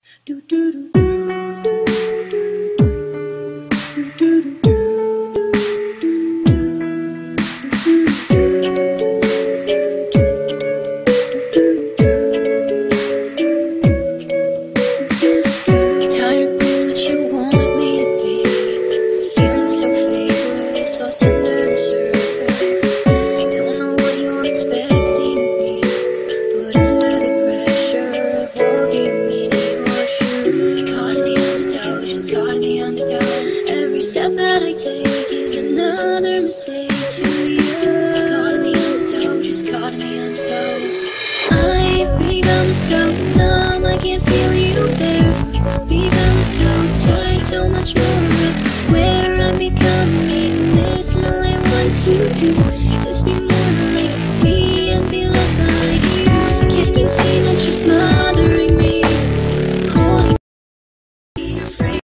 Do do do do do do do do. Tired being what you want me to be, feeling so faithless, lost under the surface. Don't know what you're expecting of me, but under the pressure of walking in your shoes. Caught in the undertow, just caught in the undertow. Every step that I take is another mistake to you. Caught in the undertow, just caught in the undertow. I've become so numb, I can't feel you there. Become so tired, so much more of where I'm becoming. This all I want to do is be more like me and be less like you. Can you see that you're smiling?